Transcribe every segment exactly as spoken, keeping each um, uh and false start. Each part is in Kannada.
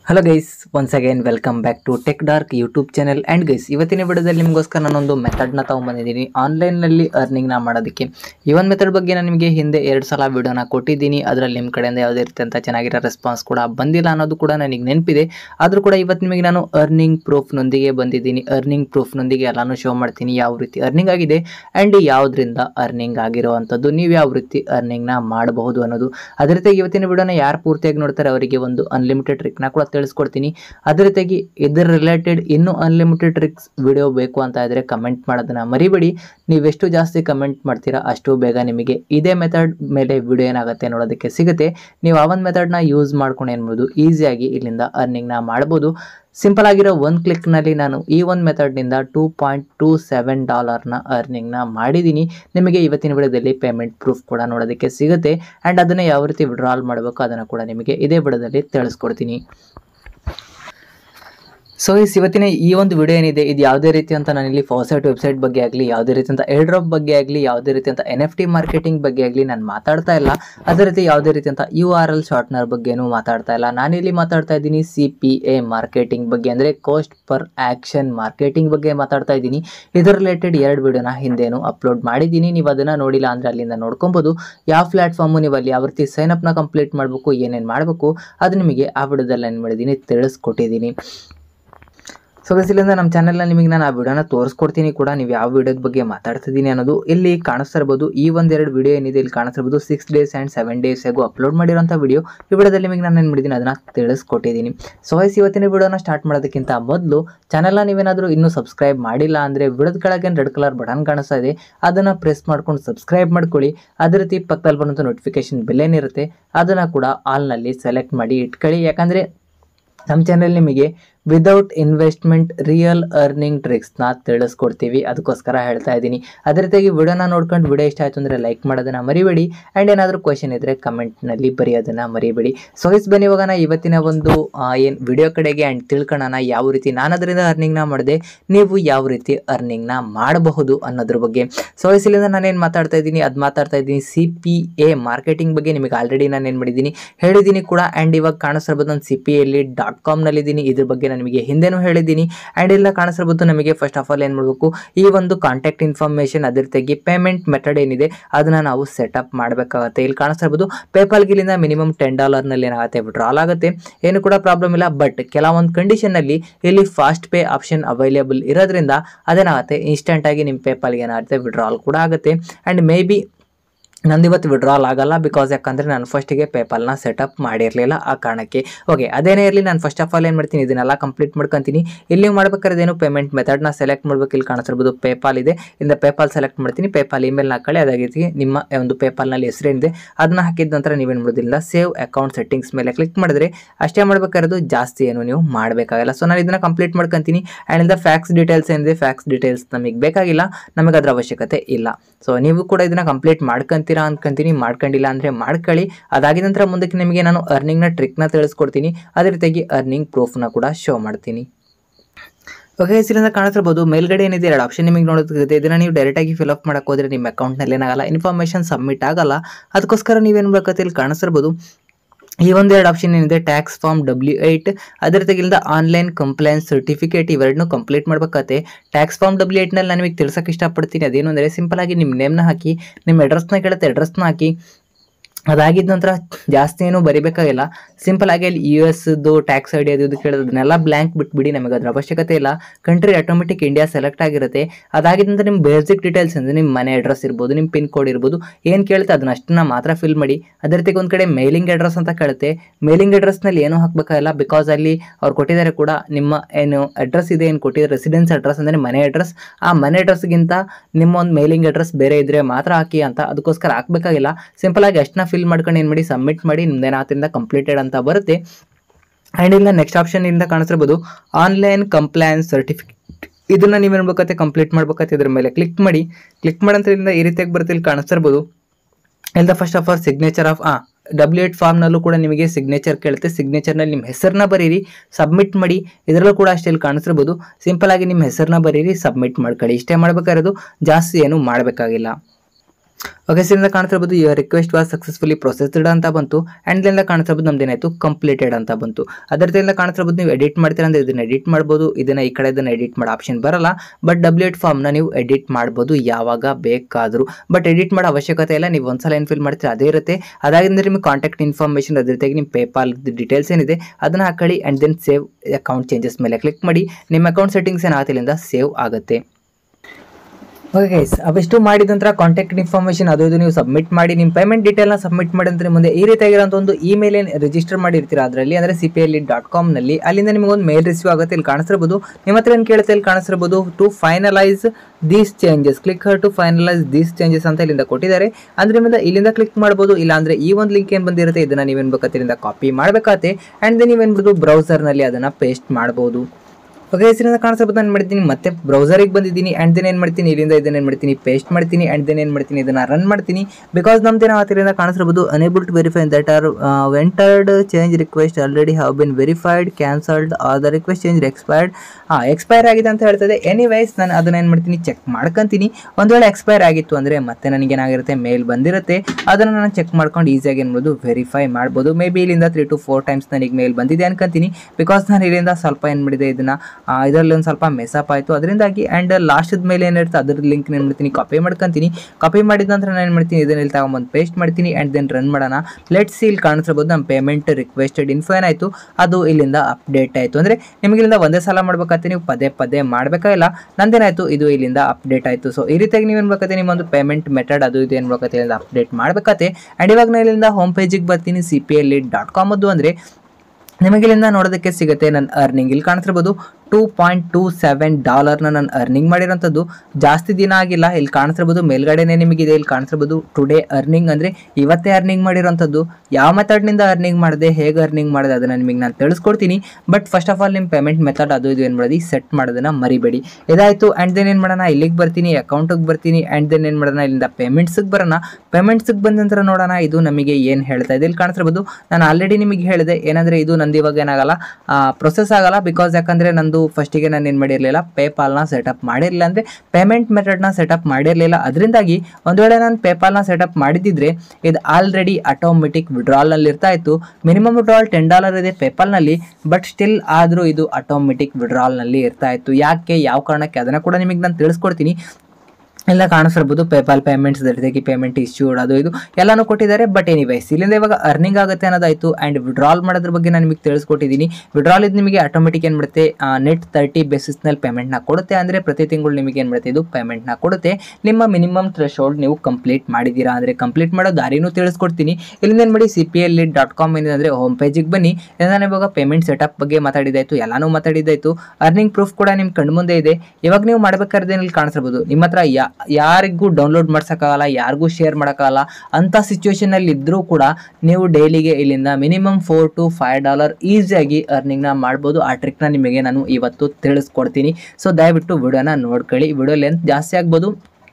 Hello guys, once again welcome back to Tech Dark YouTube channel. And guys, ಇವತ್ತಿನ ವಿಡಿಯೋದಲ್ಲಿ ನಿಮಗೋಸ್ಕರ ನಾನೊಂದು ಮೆಥಡ್ನ ತೊಗೊಂಬಂದಿದ್ದೀನಿ ಆನ್ಲೈನ್ನಲ್ಲಿ ಅರ್ನಿಂಗ್ನ ಮಾಡೋದಕ್ಕೆ. ಈ ಒಂದು ಮೆಥಡ್ ಬಗ್ಗೆ ನಾನು ನಿಮಗೆ ಹಿಂದೆ ಎರಡು ಸಲ ವಿಡಿಯೋನ ಕೊಟ್ಟಿದ್ದೀನಿ. ಅದರಲ್ಲಿ ನಿಮ್ಮ ಕಡೆಯಿಂದ ಯಾವುದೇ ರೀತಿ ಅಂತ ಚೆನ್ನಾಗಿರೋ ರೆಸ್ಪಾನ್ಸ್ ಕೂಡ ಬಂದಿಲ್ಲ ಅನ್ನೋದು ಕೂಡ ನನಗೆ ನೆನಪಿದೆ. ಆದರೂ ಕೂಡ ಇವತ್ತು ನಿಮಗೆ ನಾನು ಅರ್ನಿಂಗ್ ಪ್ರೂಫ್ನೊಂದಿಗೆ ಬಂದಿದ್ದೀನಿ. ಅರ್ನಿಂಗ್ ಪ್ರೂಫ್ನೊಂದಿಗೆ ಎಲ್ಲನೂ ಶೋ ಮಾಡ್ತೀನಿ, ಯಾವ ರೀತಿ ಅರ್ನಿಂಗ್ ಆಗಿದೆ ಆ್ಯಂಡ್ ಯಾವುದರಿಂದ ಅರ್ನಿಂಗ್ ಆಗಿರುವಂಥದ್ದು, ನೀವು ಯಾವ ರೀತಿ ಅರ್ನಿಂಗ್ನ ಮಾಡಬಹುದು ಅನ್ನೋದು. ಅದೇ ರೀತಿಯಾಗಿ ಇವತ್ತಿನ ವಿಡಿಯೋನ ಯಾರು ಪೂರ್ತಿಯಾಗಿ ನೋಡ್ತಾರೆ ಅವರಿಗೆ ಒಂದು ಅನ್ಲಿಮಿಟೆಡ್ ಟ್ರಿಕ್ನ ಕೂಡ ತಿಳಿಸ್ಕೊಡ್ತೀನಿ. ಅದೇ ರೀತಿಯಾಗಿ ಇದರ ರಿಲೇಟೆಡ್ ಇನ್ನೂ ಅನ್ಲಿಮಿಟೆಡ್ ಟ್ರಿಕ್ಸ್ ವಿಡಿಯೋ ಬೇಕು ಅಂತ ಇದ್ರೆ ಕಮೆಂಟ್ ಮಾಡೋದನ್ನ ಮರಿಬೇಡಿ. ನೀವೆಷ್ಟು ಜಾಸ್ತಿ ಕಮೆಂಟ್ ಮಾಡ್ತೀರಾ ಅಷ್ಟು ಬೇಗ ನಿಮಗೆ ಇದೇ ಮೆಥಡ್ ಮೇಲೆ ವಿಡಿಯೋ ಏನಾಗುತ್ತೆ ನೋಡೋದಕ್ಕೆ ಸಿಗುತ್ತೆ. ನೀವು ಆ ಒಂದು ಮೆಥಡ್ನ ಯೂಸ್ ಮಾಡ್ಕೊಂಡು ಏನ್ಬೋದು ಈಸಿಯಾಗಿ ಇಲ್ಲಿಂದ ಅರ್ನಿಂಗ್ನ ಮಾಡ್ಬೋದು. ಸಿಂಪಲ್ ಆಗಿರೋ ಒಂದು ಕ್ಲಿಕ್ನಲ್ಲಿ ನಾನು ಈ ಒಂದು ಮೆಥಡ್ನಿಂದ ಟೂ ಪಾಯಿಂಟ್ ಟೂ ಸೆವೆನ್ ಡಾಲರ್ನ ಅರ್ನಿಂಗ್ನ ಮಾಡಿದ್ದೀನಿ. ನಿಮಗೆ ಇವತ್ತಿನ ವಿಡಿಯೋದಲ್ಲಿ ಪೇಮೆಂಟ್ ಪ್ರೂಫ್ ಕೂಡ ನೋಡೋದಕ್ಕೆ ಸಿಗುತ್ತೆ. ಆ್ಯಂಡ್ ಅದನ್ನು ಯಾವ ರೀತಿ ವಿಡ್ರಾಲ್ ಮಾಡಬೇಕು ಅದನ್ನು ಕೂಡ ನಿಮಗೆ ಇದೇ ವಿಡಿಯೋದಲ್ಲಿ ತಿಳಿಸ್ಕೊಡ್ತೀನಿ. ಸೊ ಈ ಇವತ್ತಿನ ಈ ಒಂದು ವಿಡಿಯೋ ಏನಿದೆ ಇದು ಯಾವುದೇ ರೀತಿ ಅಂತ ನಾನಿಲ್ಲಿ ಫಾಸೆಟ್ ವೆಬ್ಸೈಟ್ ಬಗ್ಗೆ ಆಗಲಿ, ಯಾವುದೇ ರೀತಿ ಅಂತ ಏರ್ ಡ್ರಾಪ್ ಬಗ್ಗೆ ಆಗಲಿ, ಯಾವುದೇ ರೀತಿ ಅಂತ ಎನ್ ಎಫ್ ಟಿ ಮಾರ್ಕೆಟಿಂಗ್ ಬಗ್ಗೆ ಆಗಲಿ ನಾನು ಮಾತಾಡ್ತಾ ಇಲ್ಲ. ಅದೇ ರೀತಿ ಯಾವುದೇ ರೀತಿ ಅಂತ ಯು ಆರ್ ಎಲ್ ಶಾರ್ಟ್ನರ್ ಬಗ್ಗೆನೂ ಮಾತಾಡ್ತಾ ಇಲ್ಲ. ನಾನಿಲ್ಲಿ ಮಾತಾಡ್ತಾ ಇದ್ದೀನಿ ಸಿ ಪಿ ಎ ಮಾರ್ಕೆಟಿಂಗ್ ಬಗ್ಗೆ, ಅಂದರೆ ಕಾಸ್ಟ್ ಪರ್ ಆ್ಯಕ್ಷನ್ ಮಾರ್ಕೆಟಿಂಗ್ ಬಗ್ಗೆ ಮಾತಾಡ್ತಾ ಇದ್ದೀನಿ. ಇದರ ರಿಲೇಟೆಡ್ ಎರಡು ವಿಡಿಯೋನ ಹಿಂದೇನು ಅಪ್ಲೋಡ್ ಮಾಡಿದ್ದೀನಿ. ನೀವು ಅದನ್ನು ನೋಡಿಲ್ಲ ಅಂದರೆ ಅಲ್ಲಿಂದ ನೋಡ್ಕೊಬೋದು. ಯಾವ ಪ್ಲಾಟ್ಫಾರ್ಮು ನೀವು ಅಲ್ಲಿ ಯಾವ ರೀತಿ ಸೈನಪ್ನ ಕಂಪ್ಲೀಟ್ ಮಾಡಬೇಕು, ಏನೇನು ಮಾಡಬೇಕು ಅದು ನಿಮಗೆ ಆ ವಿಡಿಯೋದಲ್ಲಿ ಏನು ಮಾಡಿದ್ದೀನಿ ತಿಳಿಸ್ಕೊಟ್ಟಿದ್ದೀನಿ. ಸೊ ಇಲ್ಲಿಂದ ನಮ್ಮ ಚಾನಲ್ನ ನಿಮಗೆ ನಾನು ಆ ವಿಡಿಯೋನ ತೋರಿಸ್ಕೊಡ್ತೀನಿ ಕೂಡ, ನೀವು ಯಾವ ವಿಡಿಯೋದ ಬಗ್ಗೆ ಮಾತಾಡ್ತಿದ್ದೀನಿ ಅನ್ನೋದು. ಇಲ್ಲಿ ಕಾಣಿಸ್ತಾ ಇರ್ಬೋದು ಈ ಒಂದೆರಡು ವಿಡಿಯೋ ಏನಿದೆ ಇಲ್ಲಿ ಕಾಣಿಸ್ತಿರ್ಬೋದು six days and seven days ಆಗು ಅಪ್ಲೋಡ್ ಮಾಡಿರೋಂಥ ವಿಡಿಯೋ. ಈ ವಿಡಿಯೋದಲ್ಲಿ ನಿಮಗೆ ನಾನು ಏನು ಮಾಡಿದ್ದೀನಿ ಅದನ್ನು ತಿಳಿಸ್ಕೊಟ್ಟಿದ್ದೀನಿ. ಸೊ ವೈಸ್ ಇವತ್ತಿನ ವಿಡಿಯೋನ ಸ್ಟಾರ್ಟ್ ಮಾಡೋದಕ್ಕಿಂತ ಮೊದಲು ಚಾನಲ್ನ ನೀವೇನಾದರೂ ಇನ್ನೂ ಸಬ್ಸ್ಕ್ರೈಬ್ ಮಾಡಿಲ್ಲ ಅಂದರೆ ವಿಡಿಯೋದ ಕೆಳಗೆ ರೆಡ್ ಕಲರ್ ಬಟನ್ ಕಾಣಿಸ್ತಾ ಇದೆ, ಅದನ್ನು ಪ್ರೆಸ್ ಮಾಡ್ಕೊಂಡು ಸಬ್ಸ್ಕ್ರೈಬ್ ಮಾಡ್ಕೊಳ್ಳಿ. ಅದೇ ರೀತಿ ಪಕ್ಕದಲ್ಲಿ ಬರುವಂಥ ನೋಟಿಫಿಕೇಶನ್ ಬೆಲ್ ಏನಿರುತ್ತೆ ಅದನ್ನು ಕೂಡ ಆಲ್ನಲ್ಲಿ ಸೆಲೆಕ್ಟ್ ಮಾಡಿ ಇಟ್ಕೊಳ್ಳಿ. ಯಾಕಂದರೆ ನಮ್ಮ ಚಾನಲ್ ನಿಮಗೆ ವಿದೌಟ್ ಇನ್ವೆಸ್ಟ್ಮೆಂಟ್ ರಿಯಲ್ ಅರ್ನಿಂಗ್ ಟ್ರಿಕ್ಸ್ನ ತಿಳಿಸ್ಕೊಡ್ತೀವಿ, ಅದಕ್ಕೋಸ್ಕರ ಹೇಳ್ತಾ ಇದ್ದೀನಿ. ಅದೇ ರೀತಿಯಾಗಿ ವಿಡಿಯೋನ ನೋಡ್ಕೊಂಡು ವಿಡಿಯೋ ಇಷ್ಟ ಆಯಿತು ಅಂದರೆ ಲೈಕ್ ಮಾಡೋದನ್ನು ಮರಿಬೇಡಿ. ಆ್ಯಂಡ್ ಏನಾದರೂ ಕ್ವೆಶನ್ ಇದ್ದರೆ ಕಮೆಂಟ್ನಲ್ಲಿ ಬರೆಯೋದನ್ನು ಮರಿಬೇಡಿ. ಸೊ ಇಸ್ ಬನ್ನಿ ಹೋಗೋಣ ಇವತ್ತಿನ ಒಂದು ಏನು ವಿಡಿಯೋ ಕಡೆಗೆ. ಆ್ಯಂಡ್ ತಿಳ್ಕೊಳ್ಳೋಣ ಯಾವ ರೀತಿ ನಾನು ಅದರಿಂದ ಅರ್ನಿಂಗ್ನ ಮಾಡಿದೆ, ನೀವು ಯಾವ ರೀತಿ ಅರ್ನಿಂಗ್ನ ಮಾಡಬಹುದು ಅನ್ನೋದ್ರ ಬಗ್ಗೆ. ಸೊ ಇಲ್ಲಿಂದ ನಾನೇನು ಮಾತಾಡ್ತಾ ಇದ್ದೀನಿ ಅದು ಮಾತಾಡ್ತಾ ಇದ್ದೀನಿ ಸಿ ಪಿ ಎ ಮಾರ್ಕೆಟಿಂಗ್ ಬಗ್ಗೆ. ನಿಮಗೆ ಆಲ್ರೆಡಿ ನಾನು ಏನು ಮಾಡಿದ್ದೀನಿ ಹೇಳಿದ್ದೀನಿ ಕೂಡ. ಆ್ಯಂಡ್ ಇವಾಗ ಕಾಣಿಸ್ತಿರ್ಬೋದು ನಾನು ಸಿ ಪಿ ಎಲ್ಲಿ ಡಾಟ್ ಕಾಮ್ನಲ್ಲಿದ್ದೀನಿ. ಇದ್ರ ಬಗ್ಗೆ ನಿಮಗೆ ಹಿಂದೆನೂ ಹೇಳಿದ್ದೀನಿ. ಆ್ಯಂಡ್ ಎಲ್ಲ ಕಾಣಿಸಿರ್ಬೋದು ನಮಗೆ ಫಸ್ಟ್ ಆಫ್ ಆಲ್ ಏನು ಮಾಡಬೇಕು, ಈ ಒಂದು ಕಾಂಟ್ಯಾಕ್ಟ್ ಇನ್ಫಾರ್ಮೇಷನ್ ಅದ್ರ ತೆಗಿ ಪೇಮೆಂಟ್ ಮೆಥಡ್ ಏನಿದೆ ಅದನ್ನು ನಾವು ಸೆಟಪ್ ಮಾಡಬೇಕಾಗುತ್ತೆ. ಇಲ್ಲಿ ಕಾಣಿಸ್ತಿರ್ಬೋದು ಪೇಪಾಲ್ಗೆ ಇಲ್ಲಿಂದ ಮಿನಿಮಮ್ ಟೆನ್ ಡಾಲರ್ನಲ್ಲಿ ಏನಾಗುತ್ತೆ ವಿಡ್ರಾಲ್ ಆಗುತ್ತೆ, ಏನು ಕೂಡ ಪ್ರಾಬ್ಲಮ್ ಇಲ್ಲ. ಬಟ್ ಕೆಲವೊಂದು ಕಂಡೀಷನ್ನಲ್ಲಿ ಇಲ್ಲಿ ಫಾಸ್ಟ್ ಪೇ ಆಪ್ಷನ್ ಅವೈಲೇಬಲ್ ಇರೋದ್ರಿಂದ ಅದೇನಾಗುತ್ತೆ ಇನ್ಸ್ಟೆಂಟಾಗಿ ನಿಮ್ಮ ಪೇಪಾಲ್ಗೆ ಏನಾಗುತ್ತೆ ವಿಡ್ರಾಲ್ ಕೂಡ ಆಗುತ್ತೆ. ಆ್ಯಂಡ್ ಮೇ ಬಿ ನಂದು ಇವತ್ತು ವಿಡ್ರಾಲ್ ಆಗಲ್ಲ, ಬಿಕಾಸ್ ಯಾಕಂದರೆ ನಾನು ಫಸ್ಟಿಗೆ ಪೇಪಾಲ್ನ ಸೆಟಪ್ ಮಾಡಿರಲಿಲ್ಲ, ಆ ಕಾರಣಕ್ಕೆ. ಓಕೆ, ಅದೇನೇ ಇರಲಿ, ನಾನು ಫಸ್ಟ್ ಆಫ್ ಆಲ್ ಏನು ಮಾಡ್ತೀನಿ ಇದನ್ನೆಲ್ಲ ಕಂಪ್ಲೀಟ್ ಮಾಡ್ಕೊತೀನಿ. ಇಲ್ಲಿ ಮಾಡ್ಬೇಕಾದ್ರೆ ಏನು ಪೇಮೆಂಟ್ ಮೆಥಡ್ನ ಸೆಲೆಕ್ಟ್ ಮಾಡ್ಬೇಕು. ಇಲ್ಲಿ ಕಾಣಿಸಿರ್ಬೋದು ಪೇಪಾಲ್ ಇದೆ, ಇಂದ ಪೇಪಾಲ್ ಸೆಲೆಕ್ಟ್ ಮಾಡ್ತೀನಿ. ಪೇಪಾಲ್ ಇಮೇಲ್ನ ಹಾಕೊಳ್ಳಿ. ಅದಾಗಿ ನಿಮ್ಮ ಒಂದು ಪೇಪಾಲ್ನಲ್ಲಿ ಹೆಸರೇನಿದೆ ಅದನ್ನ ಹಾಕಿದ ನಂತರ ನೀವೇನು ಮಾಡೋದಿಲ್ಲ ಸೇವ್ ಅಕೌಂಟ್ ಸೆಟ್ಟಿಂಗ್ಸ್ ಮೇಲೆ ಕ್ಲಿಕ್ ಮಾಡಿದ್ರೆ ಅಷ್ಟೇ ಮಾಡಬೇಕಾಗಿರೋದು, ಜಾಸ್ತಿ ಏನು ನೀವು ಮಾಡಬೇಕಾಗಿಲ್ಲ. ಸೊ ನಾನು ಇದನ್ನು ಕಂಪ್ಲೀಟ್ ಮಾಡ್ಕೊತೀನಿ. ಆ್ಯಂಡ್ ಇಂದ ಫ್ಯಾಕ್ಸ್ ಡೀಟೇಲ್ಸ್ ಏನಿದೆ ಫ್ಯಾಕ್ಸ್ ಡೀಟೇಲ್ಸ್ ನಮಗೆ ಬೇಕಾಗಿಲ್ಲ, ನಮಗೆ ಅದರ ಅವಶ್ಯಕತೆ ಇಲ್ಲ. ಸೊ ನೀವು ಕೂಡ ಇದನ್ನು ಕಂಪ್ಲೀಟ್ ಮಾಡ್ಕೊಂತೀರ ಅನ್ಕೊಂತೀನಿ, ಮಾಡ್ಕೊಂಡಿಲ್ಲ ಅಂದರೆ ಮಾಡ್ಕೊಳ್ಳಿ. ಅದಾಗಿದ ನಂತರ ಮುಂದಕ್ಕೆ ನಿಮಗೆ ನಾನು ಅರ್ನಿಂಗ್ನ ಟ್ರಿಕ್ನ ತಿಳಿಸ್ಕೊಡ್ತೀನಿ. ಅದೇ ರೀತಿಯಾಗಿ ಅರ್ನಿಂಗ್ ಪ್ರೂಫ್ನ ಕೂಡ ಶೋ ಮಾಡ್ತೀನಿ. ಓಕೆ, ಇದರಿಂದ ಕಾಣಿಸ್ತಿರ್ಬೋದು ಮೇಲ್ಗಡೆ ಏನಿದೆ ಎರಡು ಆಪ್ಷನ್ ನಿಮಗೆ ನೋಡೋದಕ್ಕೆ. ಇದನ್ನು ನೀವು ಡೈರೆಕ್ಟಾಗಿ ಫಿಲ್ಅಪ್ ಮಾಡೋಕೆ ಹೋದರೆ ನಿಮ್ಮ ಅಕೌಂಟ್ನಲ್ಲಿ ಏನಾಗಲ್ಲ, ಇನ್ಫಾರ್ಮೇಷನ್ ಸಬ್ಮಿಟ್ ಆಗಲ್ಲ. ಅದಕ್ಕೋಸ್ಕರ ನೀವೇನು ಬೇಕತ್ತೆ ಇಲ್ಲಿ ಕಾಣಿಸ್ತಿರ್ಬೋದು ಈ ಒಂದು ಎರಡು ಆಪ್ಷನ್ ಏನಿದೆ ಟ್ಯಾಕ್ಸ್ ಫಾರ್ಮ್ ಡಬ್ಲ್ಯೂ ಏಟ್, ಅದೇ ರೀತಿಯಿಂದ ಆನ್ಲೈನ್ ಕಂಪ್ಲೇಂಟ್ ಸರ್ಟಿಫಿಕೇಟ್, ಇವೆರಡನ್ನೂ ಕಂಪ್ಲೀಟ್ ಮಾಡ್ಬೇಕಾಗತ್ತೆ. ಟ್ಯಾಕ್ಸ್ ಫಾರ್ಮ್ ಡಬ್ಲ್ಯೂ ಏಟ್ನಲ್ಲಿ ನಾನು ನಿಮಗೆ ತಿಳ್ಸೋಕೆ ಇಷ್ಟಪಡ್ತೀನಿ. ಅದೇನು ಅಂದರೆ ಸಿಂಪಲ್ ಆಗಿ ನಿಮ್ಮ ನೇಮ್ನ ಹಾಕಿ, ನಿಮ್ಮ ಅಡ್ರೆಸ್ನ ಕೇಳುತ್ತೆ ಅಡ್ರೆಸ್ನ ಹಾಕಿ. ಅದಾಗಿದ್ದ ನಂತರ ಜಾಸ್ತಿ ಏನೂ ಬರಿಬೇಕಾಗಿಲ್ಲ. ಸಿಂಪಲ್ ಆಗಿ ಅಲ್ಲಿ ಯು ಎಸ್ದು ಟ್ಯಾಕ್ಸ್ ಐ ಡಿ ಅದು ಇದು ಕೇಳೋದು ಅದನ್ನೆಲ್ಲ ಬ್ಲ್ಯಾಂಕ್ ಬಿಟ್ಬಿಡಿ, ನಮಗೆ ಅದರ ಅವಶ್ಯಕತೆ ಇಲ್ಲ. ಕಂಟ್ರಿ ಆಟೋಮೆಟಿಕ್ ಇಂಡಿಯಾ ಸೆಲೆಕ್ಟ್ ಆಗಿರುತ್ತೆ. ಅದಾಗಿದ್ದ ನಂತರ ನಿಮ್ಮ ಬೇಸಿಕ್ ಡೀಟೇಲ್ಸ್ ಅಂದರೆ ನಿಮ್ಮ ಮನೆ ಅಡ್ರೆಸ್ ಇರ್ಬೋದು, ನಿಮ್ಮ ಪಿನ್ ಕೋಡ್ ಇರ್ಬೋದು, ಏನು ಕೇಳುತ್ತೆ ಅದನ್ನ ಅಷ್ಟನ್ನ ಮಾತ್ರ ಫಿಲ್ ಮಾಡಿ. ಅದೇ ರೀತಿ ಒಂದು ಕಡೆ ಮೇಲಿಂಗ್ ಅಡ್ರೆಸ್ ಅಂತ ಕೇಳುತ್ತೆ. ಮೇಲಿಂಗ್ ಅಡ್ರೆಸ್ನಲ್ಲಿ ಏನೂ ಹಾಕಬೇಕಾಗಿಲ್ಲ, ಬಿಕಾಸ್ ಅಲ್ಲಿ ಅವ್ರು ಕೊಟ್ಟಿದ್ದಾರೆ ಕೂಡ ನಿಮ್ಮ ಏನು ಅಡ್ರೆಸ್ ಇದೆ ಏನು ಕೊಟ್ಟಿದ್ದಾರೆ ರೆಸಿಡೆನ್ಸ್ ಅಡ್ರೆಸ್ ಅಂದರೆ ಮನೆ ಅಡ್ರೆಸ್, ಆ ಮನೆ ಅಡ್ರೆಸ್ಗಿಂತ ನಿಮ್ಮ ಒಂದು ಮೇಲಿಂಗ್ ಅಡ್ರೆಸ್ ಬೇರೆ ಇದ್ದರೆ ಮಾತ್ರ ಹಾಕಿ ಅಂತ, ಅದಕ್ಕೋಸ್ಕರ ಹಾಕಬೇಕಾಗಿಲ್ಲ. ಸಿಂಪಲ್ ಆಗಿ ಅಷ್ಟನ್ನ ಫಿಲ್ ಮಾಡ್ಕೊಂಡು ಏನು ಮಾಡಿ ಸಬ್ಮಿಟ್ ಮಾಡಿ, ನಿಮ್ದೇನಾದ್ರಿಂದ ಕಂಪ್ಲೀಟೆಡ್ ಅಂತ ಬರುತ್ತೆ. ಆ್ಯಂಡ್ ಇಲ್ಲ ನೆಕ್ಸ್ಟ್ ಆಪ್ಷನ್ ಇಂದ ಕಾಣಿಸ್ತಿರ್ಬೋದು ಆನ್ಲೈನ್ ಕಂಪ್ಲೈನ್ಸ್ ಸರ್ಟಿಫಿಕೇಟ್. ಇದನ್ನು ನೀವೇನು ಬೇಕತ್ತೆ ಕಂಪ್ಲೀಟ್ ಮಾಡ್ಬೇಕತ್ತೆ. ಇದ್ರ ಮೇಲೆ ಕ್ಲಿಕ್ ಮಾಡಿ. ಕ್ಲಿಕ್ ಮಾಡೋದ್ರಿಂದ ಈ ರೀತಿಯಾಗಿ ಬರುತ್ತೆ. ಇಲ್ಲಿ ಕಾಣಿಸ್ತಿರ್ಬೋದು ಇಲ್ಲ first of all signature of ಆ ಡಬ್ಲ್ಯೂ ಏಟ್ ಫಾರ್ಮ್ನಲ್ಲೂ ಕೂಡ ನಿಮಗೆ ಸಿಗ್ನೇಚರ್ ಕೇಳುತ್ತೆ. ಸಿಗ್ನೇಚರ್ನಲ್ಲಿ ನಿಮ್ಮ ಹೆಸರನ್ನ ಬರೀರಿ, ಸಬ್ಮಿಟ್ ಮಾಡಿ. ಇದರಲ್ಲೂ ಕೂಡ ಅಷ್ಟೇ ಇಲ್ಲಿ ಕಾಣಿಸ್ತಿರ್ಬೋದು ಸಿಂಪಲ್ ಆಗಿ ನಿಮ್ಮ ಹೆಸರನ್ನ ಬರೀರಿ, ಸಬ್ಮಿಟ್ ಮಾಡ್ಕೊಳ್ಳಿ. ಇಷ್ಟೇ ಮಾಡಬೇಕಾಗಿರೋದು, ಜಾಸ್ತಿ ಏನು ಮಾಡಬೇಕಾಗಿಲ್ಲ. ಓಕೆ ಸರಿಂದ ಕಾಣಿಸಿರ್ಬೋದು your request was successfully processed ಅಂತ ಬಂತು. ಆ್ಯಂಡ್ ಇದೆಲ್ಲ ಕಾಣಿಸಿರ್ಬೋದು ನಮ್ದು ಏನಾಯಿತು ಕಂಪ್ಲೀಟೆಡ್ ಅಂತ ಬಂತು. ಅದರದೆಲ್ಲ ಕಾಣಿಸಿರ್ಬೋದು ನೀವು ಎಡಿಟ್ ಮಾಡ್ತೀರಾ ಅಂದರೆ ಇದನ್ನು ಎಡಿಟ್ ಮಾಡ್ಬೋದು. ಇದನ್ನು ಈ ಕಡೆ ಇದನ್ನು ಎಡಿಟ್ ಮಾಡೋ ಆಪ್ಷನ್ ಬರಲ್ಲ. ಬಟ್ ಡಬ್ಲ್ಯೂ ಏಟ್ ಫಾರ್ಮ್ನ ನೀವು ಎಡಿಟ್ ಮಾಡ್ಬೋದು ಯಾವಾಗ ಬೇಕಾದರೂ. ಬಟ್ ಎಡಿಟ್ ಮಾಡೋ ಅವಶ್ಯಕತೆ ಇಲ್ಲ, ನೀವು ಒಂದ್ಸಲ ಏನು ಫಿಲ್ ಮಾಡ್ತೀರಾ ಅದೇ ಇರುತ್ತೆ. ಅದಾಗಿಂದರೆ ನಿಮಗೆ ಕಾಂಟ್ಯಾಕ್ಟ್ ಇನ್ಫಾರ್ಮೇಷನ್ ಅದ್ರ ಜೊತೆಗೆ ನಿಮ್ಮ ಪೇಪಾಲ್ ಡೀಟೇಲ್ಸ್ ಏನಿದೆ ಅದನ್ನು ಹಾಕೊಳ್ಳಿ. And then save account changes ಮೇಲೆ ಕ್ಲಿಕ್ ಮಾಡಿ. ನಿಮ್ಮ ಅಕೌಂಟ್ ಸೆಟ್ಟಿಂಗ್ಸ್ ಏನಾಗುತ್ತೆ ಇಲ್ಲಿಂದ ಸೇವ್ ಆಗುತ್ತೆ. ಓಕೆ ಗೈಸ್, ಅವೆಷ್ಟು ಮಾಡಿದ ನಂತರ ಕಾಂಟ್ಯಾಕ್ಟ್ ಇನ್ಫಾರ್ಮೇಷನ್ ಅದು ಇದು ನೀವು ಸಬ್ಮಿಟ್ ಮಾಡಿ ನಿಮ್ಮ ಪೇಮೆಂಟ್ ಡೀಟೇಲ್ನ ಸಬ್ಮಿಟ್ ಮಾಡಿ ಅಂತ ಮುಂದೆ ಈ ರೀತಿಯಾಗಿರೋಂಥ ಒಂದು ಇಮೇಲ್ ಏನು ರಿಜಿಸ್ಟರ್ ಮಾಡಿರ್ತೀರ ಅದರಲ್ಲಿ ಅಂದರೆ C P L E dot ಕಾಮ್ನಲ್ಲಿ ಅಲ್ಲಿಂದ ನಿಮಗೊಂದು ಮೇಲ್ ರಿಸೀವ್ ಆಗುತ್ತೆ. ಇಲ್ಲಿ ಕಾಣಿಸ್ತಿರ್ಬೋದು ನಿಮ್ಮ ಹತ್ರ ಏನು ಕೇಳುತ್ತೆ, ಇಲ್ಲಿ ಕಾಣಿಸ್ತಿರ್ಬೋದು to finalise these changes, click here to finalise these changes ಅಂತ ಇಲ್ಲಿಂದ ಕೊಟ್ಟಿದ್ದಾರೆ. ಅಂದರೆ ನಿಮ್ಮಿಂದ ಇಲ್ಲಿಂದ ಕ್ಲಿಕ್ ಮಾಡ್ಬೋದು. ಇಲ್ಲ ಅಂದರೆ ಈ ಒಂದು ಲಿಂಕ್ ಏನು ಬಂದಿರುತ್ತೆ ಇದನ್ನು ನೀವೇನು ಬೇಕಾಗುತ್ತೆ ಇಲ್ಲಿಂದ ಕಾಪಿ ಮಾಡಬೇಕಾಗುತ್ತೆ. ಆ್ಯಂಡ್ ದೆನ್ ನೀವೇನ್ಬೋದು ಬ್ರೌಸರ್ನಲ್ಲಿ ಅದನ್ನು ಪೇಸ್ಟ್ ಮಾಡ್ಬೋದು. ಓಕೆ ಹೆಸರಿಂದ ಕಾಣಿಸ್ಬೋದು ನಾನು ಮಾಡ್ತೀನಿ ಮತ್ತೆ ಬ್ರೌಸರಿಗೆ ಬಂದಿದ್ದೀನಿ. ಆ್ಯಂಡ್ ದೆನ್ ಏನು ಮಾಡ್ತೀನಿ ಇಲ್ಲಿಂದ ಇದನ್ನ ಏನು ಮಾಡ್ತೀನಿ ಪೇಸ್ಟ್ ಮಾಡ್ತೀನಿ. ಆ್ಯಂಡ್ ದೆನ್ ಏನು ಮಾಡ್ತೀನಿ ಇದನ್ನು ರನ್ ಮಾಡ್ತೀನಿ. ಬಿಕಾಸ್ ನಮ್ದೇನೋ ಆತರಿಂದ ಕಾಣಿಸ್ಬೋದು unable to verify that your entered change request already have been verified cancelled or the request change expired. ಹಾಂ ಎಕ್ಸ್ಪೈರ್ ಆಗಿದೆ ಅಂತ ಹೇಳ್ತದೆ. ಎನಿವೈಸ್ ನಾನು ಅದನ್ನ ಏನು ಮಾಡ್ತೀನಿ ಚೆಕ್ ಮಾಡ್ಕೊತೀನಿ. ಒಂದು ವೇಳೆ ಎಕ್ಸ್ಪೈರ್ ಆಗಿತ್ತು ಅಂದರೆ ಮತ್ತೆ ನನಗೇನಾಗಿರುತ್ತೆ ಮೇಲ್ ಬಂದಿರುತ್ತೆ. ಅದನ್ನು ನಾನು ಚೆಕ್ ಮಾಡ್ಕೊಂಡು ಈಸಿಯಾಗಿ ಏನ್ಬೋದು ವೆರಿಫೈ ಮಾಡ್ಬೋದು. ಮೇ ಬಿ ಇಲ್ಲಿಂದ ತ್ರೀ ಟು ಫೋರ್ ಟೈಮ್ಸ್ ನನಗೆ ಮೇಲ್ ಬಂದಿದೆ ಅನ್ಕೊಂತೀನಿ. ಬಿಕಾಸ್ ನಾನು ಇಲ್ಲಿಂದ ಸ್ವಲ್ಪ ಏನು ಮಾಡಿದೆ ಇದನ್ನು ಇದರಲ್ಲಿ ಒಂದು ಸ್ವಲ್ಪ ಮೆಸಪ್ ಆಯಿತು ಅದರಿಂದಾಗಿ. ಆ್ಯಂಡ್ ಲಾಸ್ಟದ ಮೇಲೆ ಏನಿರುತ್ತೆ ಅದ್ರ ಲಿಂಕ್ ಏನು ಮಾಡ್ತೀನಿ ಕಾಪಿ ಮಾಡ್ಕೊತೀನಿ. ಕಾಪಿ ಮಾಡಿದ ನಂತರ ನಾನು ಏನು ಮಾಡ್ತೀನಿ ಇದನ್ನ ಇಲ್ಲಿ ತಗೊಂಬಂದು ಪೇಸ್ಟ್ ಮಾಡ್ತೀನಿ. ಆ್ಯಂಡ್ ದೆನ್ ರನ್ ಮಾಡೋಣ. ಲೆಟ್ಸ್ ಇಲ್ಲಿ ಕಾಣಿಸ್ಬೋದು ನಮ್ಮ ಪೇಮೆಂಟ್ ರಿಕ್ವೆಸ್ಟೆಡ್ ಇನ್ಫೋ ಏನಾಯಿತು ಅದು ಇಲ್ಲಿಂದ ಅಪ್ಡೇಟ್ ಆಯಿತು. ಅಂದರೆ ನಿಮಗೆ ಇಲ್ಲಿಂದ ಒಂದೇ ಸಲ ಮಾಡ್ಬೇಕಾಗುತ್ತೆ, ನೀವು ಪದೇ ಪದೇ ಮಾಡಬೇಕಾಗಿಲ್ಲ. ನಂದೇನಾಯಿತು ಇದು ಇಲ್ಲಿಂದ ಅಪ್ಡೇಟ್ ಆಯಿತು. ಸೊ ಈ ರೀತಿಯಾಗಿ ನೀವು ಏನು ಬೇಕಾಗುತ್ತೆ ನಿಮ್ಮೊಂದು ಪೇಮೆಂಟ್ ಮೆಥಡ್ ಅದು ಇದು ಏನು ಬೇಕಾಗುತ್ತೆ ಇಲ್ಲಿಂದ ಅಪ್ಡೇಟ್ ಮಾಡಬೇಕಾಗುತ್ತೆ. ಆ್ಯಂಡ್ ಇವಾಗ ನಾನು ಇಲ್ಲಿಂದ ಹೋಮ್ ಪೇಜಿಗೆ ಬರ್ತೀನಿ. C P L E dot com ಅದು ಅಂದರೆ ನಿಮಗೆ ಇಲ್ಲಿಂದ ನೋಡೋದಕ್ಕೆ ಸಿಗುತ್ತೆ ನನ್ನ ಅರ್ನಿಂಗ್. ಇಲ್ಲಿ ಕಾಣಿಸ್ತಿರ್ಬೋದು ಟೂ ಪಾಯಿಂಟ್ ಟೂ ಸೆವೆನ್ ಡಾಲರ್ನ ನಾನು ಅರ್ನಿಂಗ್ ಮಾಡಿರೋಂಥದ್ದು. ಜಾಸ್ತಿ ದಿನ ಆಗಿಲ್ಲ. ಇಲ್ಲಿ ಕಾಣಿಸ್ತಿರ್ಬೋದು ಮೇಲ್ಗಡೆನೇ ನಿಮಗಿದೆ. ಇಲ್ಲಿ ಕಾಣಿಸ್ತಿರ್ಬೋದು ಟುಡೇ ಅರ್ನಿಂಗ್ ಅಂದರೆ ಇವತ್ತೇ ಅರ್ನಿಂಗ್ ಮಾಡಿರೋಂಥದ್ದು. ಯಾವ ಮೆಥಡ್ನಿಂದ ಅರ್ನಿಂಗ್ ಮಾಡಿದೆ, ಹೇಗೆ ಅರ್ನಿಂಗ್ ಮಾಡಿದೆ ಅದನ್ನು ನಿಮಗೆ ನಾನು ತಿಳಿಸ್ಕೊಡ್ತೀನಿ. ಬಟ್ ಫಸ್ಟ್ ಆಫ್ ಆಲ್ ನಿಮ್ಮ ಪೇಮೆಂಟ್ ಮೆಥಡ್ ಅದು ಇದು ಏನು ಮಾಡೋದು ಸೆಟ್ ಮಾಡೋದನ್ನು ಮರಿಬೇಡಿ. ಇದಾಯಿತು. ಆ್ಯಂಡ್ ದೆನ್ ಏನು ಮಾಡೋಣ ಇಲ್ಲಿಗೆ ಬರ್ತೀನಿ, ಅಕೌಂಟಿಗೆ ಬರ್ತೀನಿ. ಆ್ಯಂಡ್ ದೆನ್ ಏನು ಮಾಡೋಣ ಇಲ್ಲಿಂದ ಪೇಮೆಂಟ್ಸಿಗೆ ಬರೋಣ. ಪೇಮೆಂಟ್ಸಿಗೆ ಬಂದ ನಂತರ ನೋಡೋಣ ಇದು ನಮಗೆ ಏನು ಹೇಳ್ತಾ ಇದೆ. ಇಲ್ಲಿ ಕಾಣಿಸ್ತಿರ್ಬೋದು ನಾನು ಆಲ್ರೆಡಿ ನಿಮಗೆ ಹೇಳಿದೆ ಏನಂದರೆ ಇದು ನಂದು ಇವಾಗ ಏನಾಗಲ್ಲ ಪ್ರೊಸೆಸ್ ಆಗಲ್ಲ. ಬಿಕಾಸ್ ಯಾಕಂದರೆ ನಂದು ಫಸ್ಟಿಗೆ ನಾನು ಏನು ಮಾಡಿರಲಿಲ್ಲ ಪೇಪಾಲ್ನ ಸೆಟಪ್ ಮಾಡಿರಲಿಲ್ಲ, ಅಂದರೆ ಪೇಮೆಂಟ್ ಮೆಥಡ್ನ ಸೆಟಪ್ ಮಾಡಿರಲಿಲ್ಲ. ಅದರಿಂದಾಗಿ ಒಂದು ವೇಳೆ ನಾನು ಪೇಪಾಲ್ನ ಸೆಟಪ್ ಮಾಡಿದ್ದಿದ್ರೆ ಇದು ಆಲ್ರೆಡಿ ಆಟೋಮೆಟಿಕ್ ವಿಡ್ರಾಲ್ನಲ್ಲಿ ಇರ್ತಾ ಇತ್ತು. ಮಿನಿಮಮ್ ವಿಡ್ರಾಲ್ ಟೆನ್ ಡಾಲರ್ ಇದೆ ಪೇಪಾಲ್ನಲ್ಲಿ. ಬಟ್ ಸ್ಟಿಲ್ ಆದರೂ ಇದು ಆಟೋಮೆಟಿಕ್ ವಿಡ್ರಾಲ್ನಲ್ಲಿ ಇರ್ತಾ ಇತ್ತು. ಯಾಕೆ ಯಾವ ಕಾರಣಕ್ಕೆ ಅದನ್ನು ಕೂಡ ನಿಮಗೆ ನಾನು ತಿಳಿಸ್ಕೊಡ್ತೀನಿ. ಎಲ್ಲ ಕಾಣಿಸ್ತಿರ್ಬೋದು ಪೇಪಾಲ್ ಪೇಮೆಂಟ್ಸ್ ಜೊತೆಗೆ ಪೇಮೆಂಟ್ ಇಶ್ಯೂಡ್ ಅದು ಇದು ಎಲ್ಲನೂ ಕೊಟ್ಟಿದ್ದಾರೆ. ಬಟ್ ಎನಿವೈಸ್ ಇಲ್ಲಿಂದ ಇವಾಗ ಅರ್ನಿಂಗ್ ಆಗುತ್ತೆ ಅನ್ನೋದಾಯಿತು. ಆ್ಯಂಡ್ ವಿಡ್ರಾಲ್ ಮಾಡೋದ್ರ ಬಗ್ಗೆ ನಾನು ನಿಮಗೆ ತಿಳಿಸ್ಕೊಟ್ಟಿದ್ದೀನಿ. ವಿಡ್ರಾಲ್ ಇದು ನಿಮಗೆ ಆಟೋಮೆಟಿಕ್ ಏನು ಮಾಡುತ್ತೆ ನೆಟ್ ತರ್ಟಿ ಬೇಸಿಸ್ನಲ್ಲಿ ಪೇಮೆಂಟ್ನ ಕೊಡುತ್ತೆ. ಅಂದರೆ ಪ್ರತಿ ತಿಂಗಳು ನಿಮಗೆ ಏನು ಮಾಡುತ್ತೆ ಇದು ಪೇಮೆಂಟ್ನ ಕೊಡುತ್ತೆ. ನಿಮ್ಮ ಮಿನಿಮಮ್ ಥ್ರೆಶೋಲ್ಡ್ ನೀವು ಕಂಪ್ಲೀಟ್ ಮಾಡಿದ್ದೀರಾ ಅಂದರೆ ಕಂಪ್ಲೀಟ್ ಮಾಡೋ ದಾರಿನೂ ತಿಳಿಸ್ಕೊಡ್ತೀನಿ. ಇಲ್ಲಿಂದ ಏನು ಮಾಡಿ C P L E dot com ಏನಿದೆ ಅಂದರೆ ಹೋಮ್ ಪೇಜಿಗೆ ಬನ್ನಿ. ನಾನು ಇವಾಗ ಪೇಮೆಂಟ್ ಸೆಟಪ್ ಬಗ್ಗೆ ಮಾತಾಡಿದ್ದಾಯಿತು, ಎಲ್ಲನೂ ಮಾತಾಡಿದ್ದಾಯಿತು. ಅರ್ನಿಂಗ್ ಪ್ರೂಫ್ ಕೂಡ ನಿಮ್ಮ ಕಣ್ಮುಂದೆ ಇದೆ. ಇವಾಗ ನೀವು ಮಾಡಬೇಕಾದ್ರೆ ಇಲ್ಲಿ ಕಾಣಿಸ್ತಿರ್ಬೋದು ನಿಮ್ಮ ಹತ್ರ ಯಾ ಯಾರಿಗೂ ಡೌನ್ಲೋಡ್ ಮಾಡ್ಸೋಕ್ಕಾಗಲ್ಲ, ಯಾರಿಗೂ ಶೇರ್ ಮಾಡೋಕ್ಕಾಗಲ್ಲ. ಅಂಥ ಸಿಚುವೇಷನಲ್ಲಿ ಇದ್ದರೂ ಕೂಡ ನೀವು ಡೈಲಿಗೆ ಇಲ್ಲಿಂದ minimum four to five dollar ಈಸಿಯಾಗಿ ಅರ್ನಿಂಗ್ನ ಮಾಡ್ಬೋದು. ಆ ಟ್ರಿಕ್ನ ನಿಮಗೆ ನಾನು ಇವತ್ತು ತಿಳಿಸ್ಕೊಡ್ತೀನಿ. ಸೊ ದಯವಿಟ್ಟು ವಿಡಿಯೋನ ನೋಡ್ಕೊಳ್ಳಿ. ವಿಡಿಯೋ ಲೆಂತ್ ಜಾಸ್ತಿ ಆಗ್ಬೋದು.